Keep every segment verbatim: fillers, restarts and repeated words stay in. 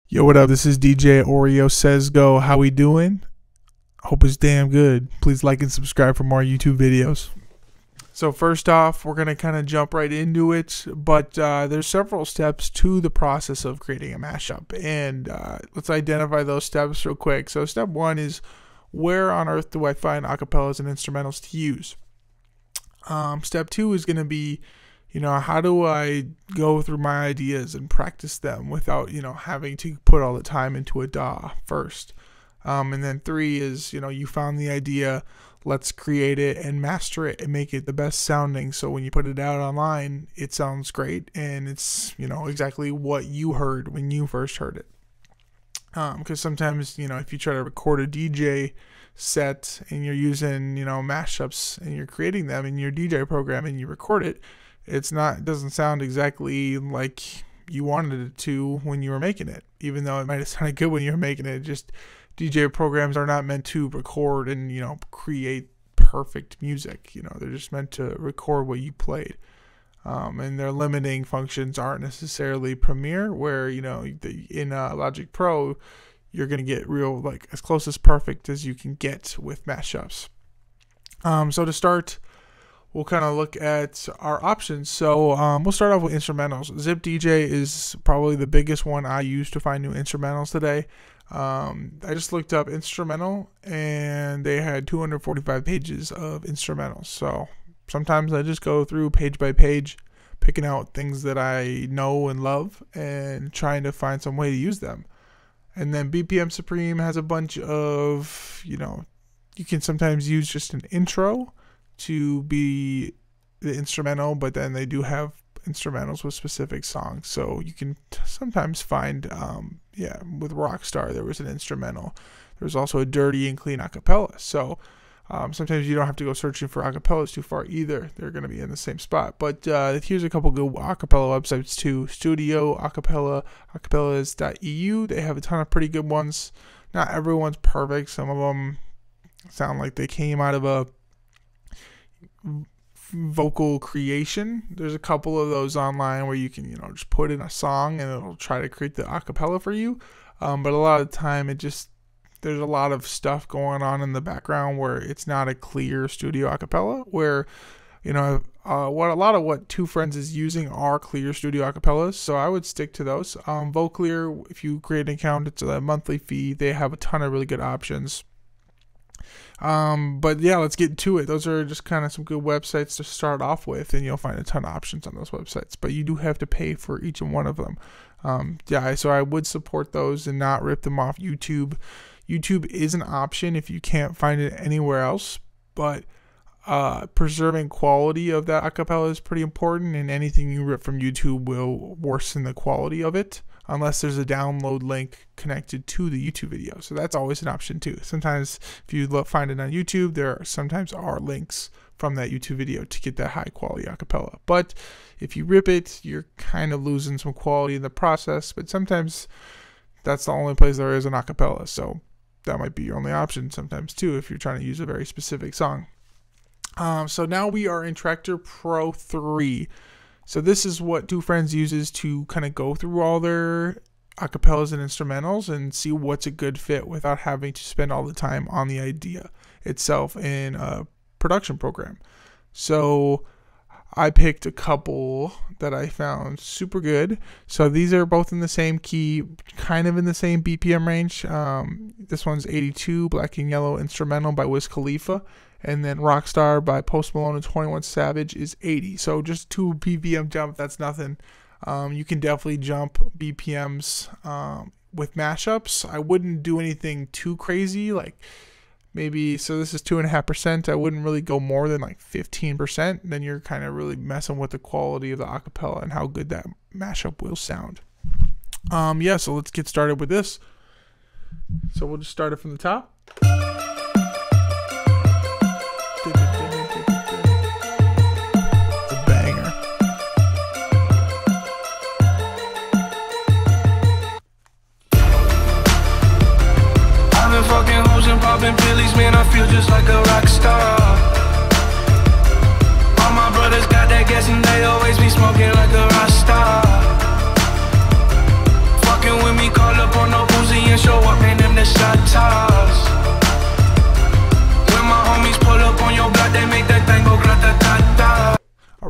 Yo, what up? This is D J Oreo Says Go. How we doing? Hope it's damn good. Please like and subscribe for more YouTube videos. So first off, we're going to kind of jump right into it, but uh, there's several steps to the process of creating a mashup, and uh, let's identify those steps real quick. So step one is, where on earth do I find acapellas and instrumentals to use? Um, step two is going to be, you know, how do I go through my ideas and practice them without, you know, having to put all the time into a D A W first. Um, and then three is, you know, you found the idea, let's create it and master it and make it the best sounding. So when you put it out online, it sounds great and it's, you know, exactly what you heard when you first heard it. Um, because sometimes, you know, if you try to record a D J set and you're using, you know, mashups and you're creating them in your D J program and you record it, it's not, it doesn't sound exactly like you wanted it to when you were making it, even though it might have sounded good when you were making it. Just D J programs are not meant to record and, you know, create perfect music. You know, they're just meant to record what you played. Um, and their limiting functions aren't necessarily Premiere, where, you know, the, in uh, Logic Pro, you're going to get real, like, as close as perfect as you can get with mashups. Um, so to start, we'll kind of look at our options. So um, we'll start off with instrumentals. Zip D J is probably the biggest one I use to find new instrumentals today. Um, I just looked up instrumental and they had two hundred forty-five pages of instrumentals. So sometimes I just go through page by page, picking out things that I know and love and trying to find some way to use them. And then B P M Supreme has a bunch of, you know, you can sometimes use just an intro to be the instrumental, but then they do have instrumentals with specific songs. So you can t sometimes find, um, yeah, with Rockstar, there was an instrumental. There was also a dirty and clean acapella. So um, sometimes you don't have to go searching for acapellas too far either. They're going to be in the same spot. But uh, here's a couple good acapella websites too. Studio Acapella, acapellas dot E U. They have a ton of pretty good ones. Not everyone's perfect. Some of them sound like they came out of a vocal creation. There's a couple of those online where you can, you know, just put in a song and it'll try to create the acapella for you. Um, but a lot of the time, it just, there's a lot of stuff going on in the background where it's not a clear studio acapella. Where, you know, uh, what a lot of what Two Friends is using are clear studio acapellas. So I would stick to those. Um, Voclear, if you create an account, it's a monthly fee. They have a ton of really good options. Um, but yeah, let's get to it. Those are just kind of some good websites to start off with, and you'll find a ton of options on those websites, but you do have to pay for each and one of them. Um, yeah, so I would support those and not rip them off YouTube. YouTube is an option if you can't find it anywhere else, but uh, preserving quality of that acapella is pretty important, and anything you rip from YouTube will worsen the quality of it, unless there's a download link connected to the YouTube video. So that's always an option too. Sometimes if you look, find it on YouTube, there are, sometimes are links from that YouTube video to get that high quality acapella. But if you rip it, you're kind of losing some quality in the process. But sometimes that's the only place there is an acapella. So that might be your only option sometimes too, if you're trying to use a very specific song. Um, so now we are in Tractor Pro three. So this is what Two Friends uses to kind of go through all their acapellas and instrumentals and see what's a good fit without having to spend all the time on the idea itself in a production program. So I picked a couple that I found super good. So these are both in the same key, kind of in the same B P M range. Um, this one's eighty-two, Black and Yellow Instrumental by Wiz Khalifa. And then Rockstar by Post Malone and twenty-one Savage is eighty. So just two B P M jump, that's nothing. Um, you can definitely jump B P Ms um, with mashups. I wouldn't do anything too crazy, like maybe, so this is two point five percent. I wouldn't really go more than like fifteen percent. Then you're kind of really messing with the quality of the acapella and how good that mashup will sound. Um, yeah, so let's get started with this. So we'll just start it from the top. Popping pillies, man, I feel just like a rock star. All my brothers got that gas and they always be smoking like a rock star. Fucking with me, call up on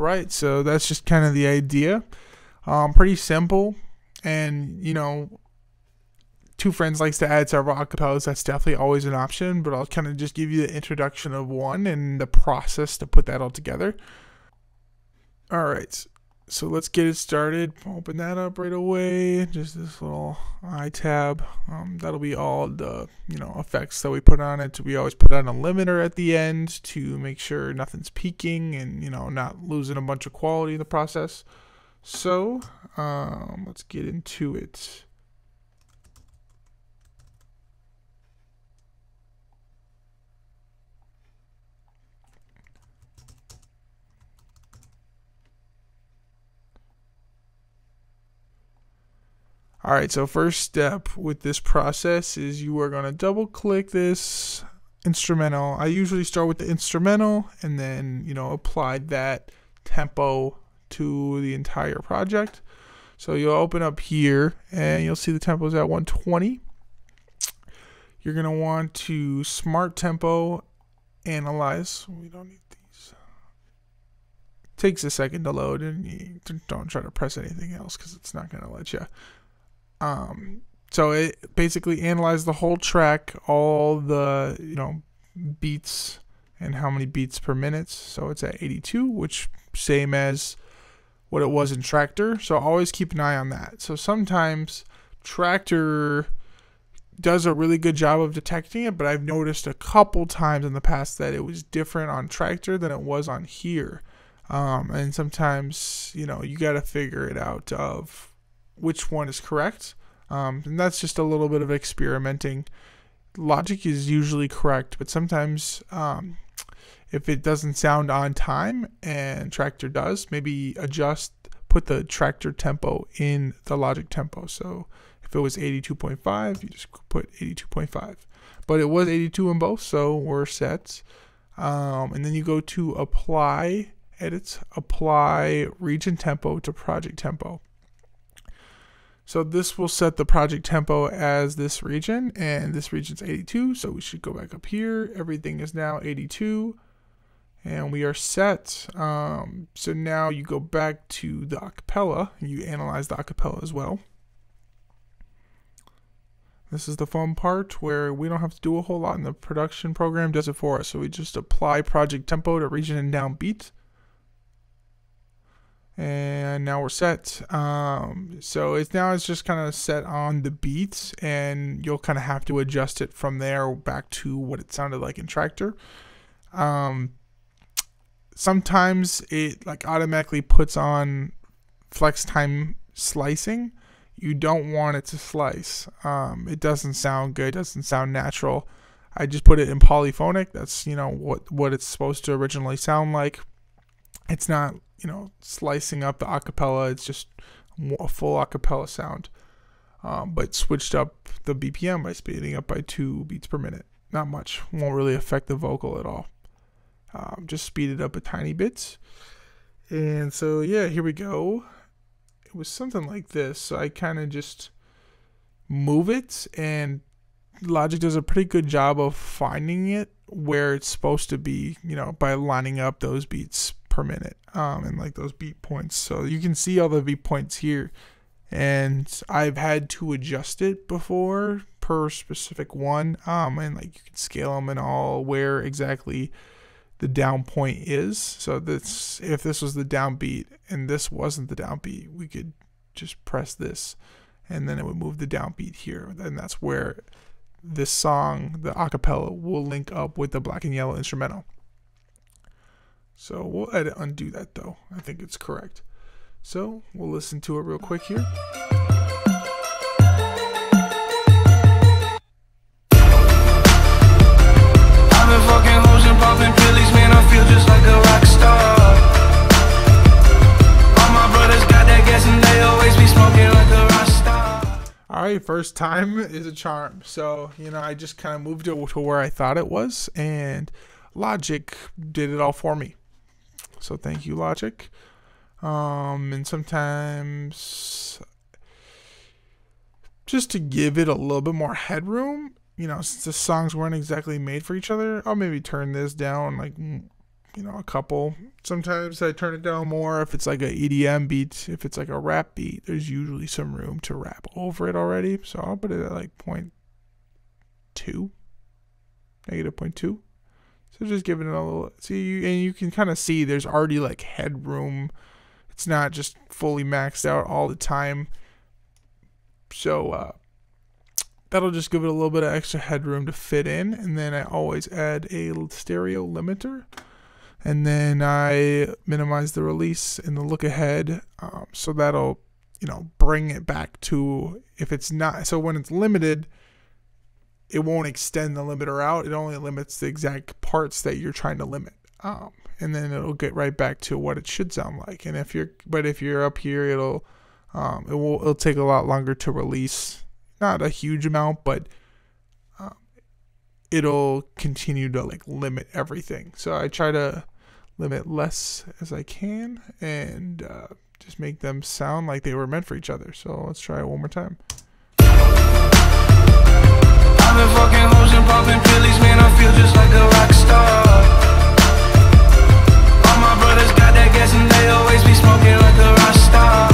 right, so that's just kind of the idea. Um, pretty simple, and you know, Two Friends likes to add several acapellas. That's definitely always an option, but I'll kind of just give you the introduction of one and the process to put that all together. All right, so let's get it started. Open that up right away. Just this little I tab. Um, that'll be all the you know effects that we put on it. We always put on a limiter at the end to make sure nothing's peaking and you know not losing a bunch of quality in the process. So um, let's get into it. All right, so first step with this process is you are going to double click this instrumental. I usually start with the instrumental and then, you know, apply that tempo to the entire project. So you'll open up here and you'll see the tempo is at one twenty. You're going to want to smart tempo analyze. We don't need these. It takes a second to load, and you don't try to press anything else because it's not going to let you. Um, so it basically analyzed the whole track, all the, you know, beats and how many beats per minute. So it's at eighty-two, which same as what it was in Tractor. So always keep an eye on that. So sometimes Tractor does a really good job of detecting it, but I've noticed a couple times in the past that it was different on Tractor than it was on here. Um, and sometimes, you know, you got to figure it out of which one is correct, um, and that's just a little bit of experimenting. Logic is usually correct, but sometimes um, if it doesn't sound on time and Tractor does, maybe adjust, put the Tractor tempo in the Logic tempo. So if it was eighty-two point five, you just put eighty-two point five, but it was eighty-two in both, so we're set. Um, and then you go to apply, edit, apply region tempo to project tempo. So this will set the project tempo as this region, and this region's eighty-two, so we should go back up here. Everything is now eighty-two, and we are set. Um, so now you go back to the acapella, you analyze the acapella as well. This is the fun part where we don't have to do a whole lot, and the production program does it for us. So we just apply project tempo to region and downbeat. And now we're set. Um, so it's now it's just kind of set on the beats, and you'll kind of have to adjust it from there back to what it sounded like in Tractor. Um, sometimes it like automatically puts on flex time slicing. You don't want it to slice. Um, it doesn't sound good. It doesn't sound natural. I just put it in polyphonic. That's you know what what it's supposed to originally sound like. It's not, you know, slicing up the acapella. It's just a full acapella sound, um, but switched up the B P M by speeding up by two beats per minute. Not much. Won't really affect the vocal at all. Um, just speed it up a tiny bit. And so, yeah, here we go. It was something like this. So I kind of just move it, and Logic does a pretty good job of finding it where it's supposed to be, you know, by lining up those beats per minute um, and like those beat points. So you can see all the beat points here, and I've had to adjust it before per specific one, um, and like you can scale them and all where exactly the down point is. So this, if this was the downbeat and this wasn't the downbeat, we could just press this and then it would move the downbeat here. Then that's where this song, the acapella, will link up with the Black and Yellow instrumental. So we'll edit undo that though. I think it's correct. So we'll listen to it real quick here. I've been fucking hoes and popping pillies, man, I feel just like a rock star. All my brothers got that gas and they always be smoking like a rock star. Alright, first time is a charm. So, you know, I just kind of moved it to where I thought it was, and Logic did it all for me. So thank you, Logic. Um, and sometimes just to give it a little bit more headroom, you know, since the songs weren't exactly made for each other, I'll maybe turn this down like you know, a couple. Sometimes I turn it down more if it's like a E D M beat. If it's like a rap beat, there's usually some room to rap over it already. So I'll put it at like point two, negative point two. So just giving it a little, see, and you can kind of see there's already like headroom. It's not just fully maxed out all the time. So uh, that'll just give it a little bit of extra headroom to fit in. And then I always add a stereo limiter. And then I minimize the release and the look ahead. Um, so that'll, you know, bring it back to, if it's not, so when it's limited, it won't extend the limiter out. It only limits the exact parts that you're trying to limit. Um, and then it'll get right back to what it should sound like. And if you're, but if you're up here, it'll, um, it will, it'll take a lot longer to release. Not a huge amount, but um, it'll continue to like limit everything. So I try to limit less as I can and uh, just make them sound like they were meant for each other. So let's try it one more time. I've been fucking hoes and popping pillies, man, I feel just like a rock star. All my brothers got that gas and they always be smoking like a rock star.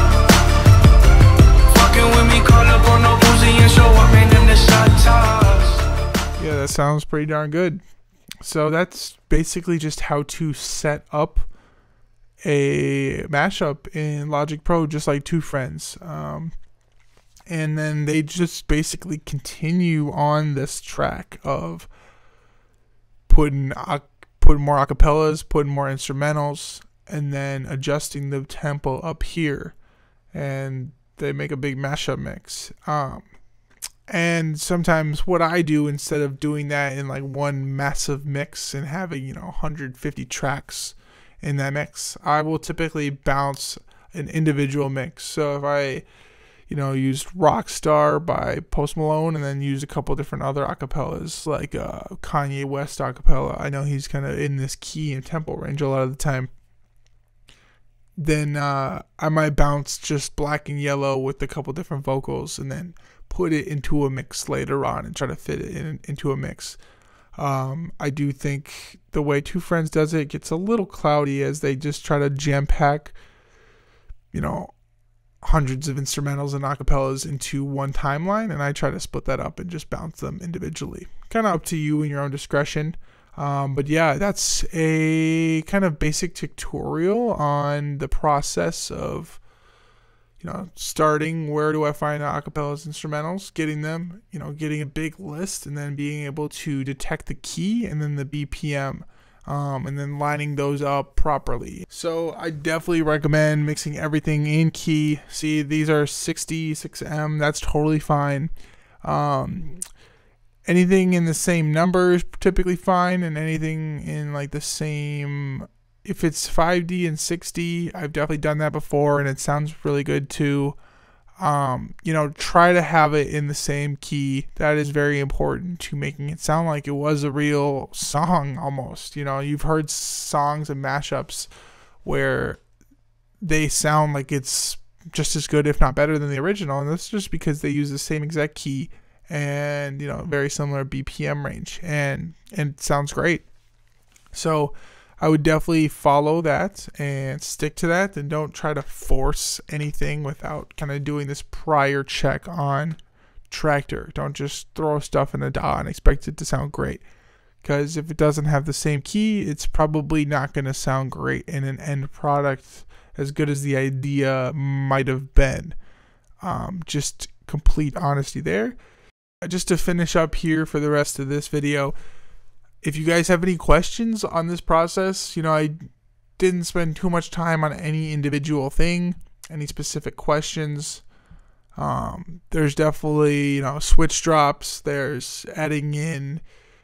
Fucking with me, call up on no Uzi and show up, man, them the shot toss. Yeah, that sounds pretty darn good. So that's basically just how to set up a mashup in Logic Pro, just like Two Friends. Um, and then they just basically continue on this track of putting putting more acapellas, putting more instrumentals, and then adjusting the tempo up here, and they make a big mashup mix. Um, and sometimes what I do, instead of doing that in like one massive mix and having, you know, one hundred fifty tracks in that mix, I will typically bounce an individual mix. So if I, you know, used Rockstar by Post Malone and then use a couple different other acapellas, like uh, Kanye West acapella. I know he's kind of in this key and tempo range a lot of the time. Then uh, I might bounce just Black and Yellow with a couple different vocals and then put it into a mix later on and try to fit it in, into a mix. Um, I do think the way Two Friends does it gets a little cloudy as they just try to jam pack, you know, hundreds of instrumentals and acapellas into one timeline, and I try to split that up and just bounce them individually. Kind of up to you and your own discretion. Um, but yeah, that's a kind of basic tutorial on the process of, you know, starting where do I find acapellas, instrumentals, getting them, you know, getting a big list, and then being able to detect the key and then the B P M. Um, and then lining those up properly. So I definitely recommend mixing everything in key. See, these are sixty-six M. That's totally fine. Um, anything in the same number is typically fine, and anything in like the same, if it's five D and sixty, I've definitely done that before, and it sounds really good too. Um, you know, try to have it in the same key. That is very important to making it sound like it was a real song almost. You know, you've heard songs and mashups where they sound like it's just as good, if not better, than the original, and that's just because they use the same exact key and, you know, very similar B P M range, and and it sounds great. So I would definitely follow that and stick to that, and don't try to force anything without kind of doing this prior check on Tractor. Don't just throw stuff in a D A W and expect it to sound great, because if it doesn't have the same key, it's probably not going to sound great in an end product as good as the idea might have been. Um, just complete honesty there. Just to finish up here for the rest of this video, if you guys have any questions on this process, you know, I didn't spend too much time on any individual thing, any specific questions. Um, there's definitely, you know, switch drops. There's adding in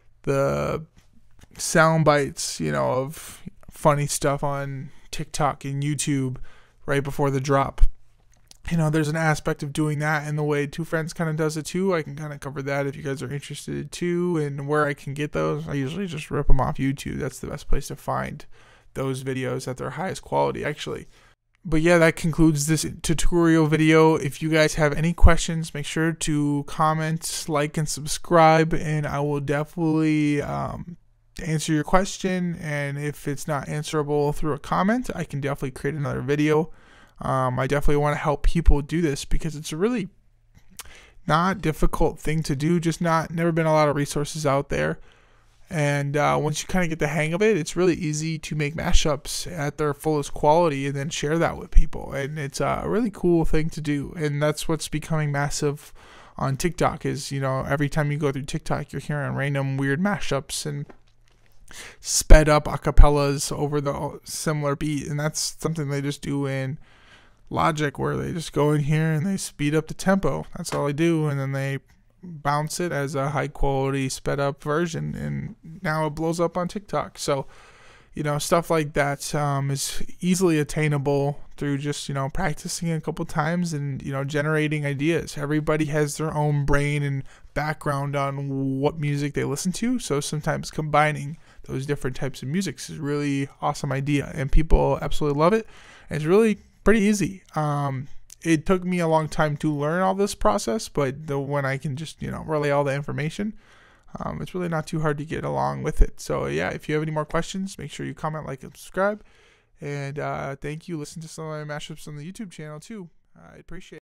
the sound bites, you know, of funny stuff on TikTok and YouTube right before the drop. You know, there's an aspect of doing that, and the way Two Friends kind of does it too. I can kind of cover that if you guys are interested too, and where I can get those. I usually just rip them off YouTube. That's the best place to find those videos at their highest quality, actually. But yeah, that concludes this tutorial video. If you guys have any questions, make sure to comment, like, and subscribe, and I will definitely um, to answer your question. And if it's not answerable through a comment, I can definitely create another video. Um, I definitely want to help people do this because it's a really not difficult thing to do. Just not never been a lot of resources out there. And uh, once you kind of get the hang of it, it's really easy to make mashups at their fullest quality and then share that with people. And it's a really cool thing to do. And that's what's becoming massive on TikTok is, you know, every time you go through TikTok, you're hearing random weird mashups and sped up acapellas over the similar beat. And that's something they just do in Logic, where they just go in here and they speed up the tempo. That's all they do. And then they bounce it as a high quality sped up version, and now it blows up on TikTok. So, you know, stuff like that um, is easily attainable through just, you know, practicing a couple times and, you know, generating ideas. Everybody has their own brain and background on what music they listen to, so sometimes combining those different types of music is a really awesome idea, and people absolutely love it. And it's really pretty easy. Um, It took me a long time to learn all this process, but the, when I can just, you know, relay all the information, um, it's really not too hard to get along with it. So, yeah, if you have any more questions, make sure you comment, like, and subscribe. And uh, thank you. Listen to some of my mashups on the YouTube channel, too. I appreciate it.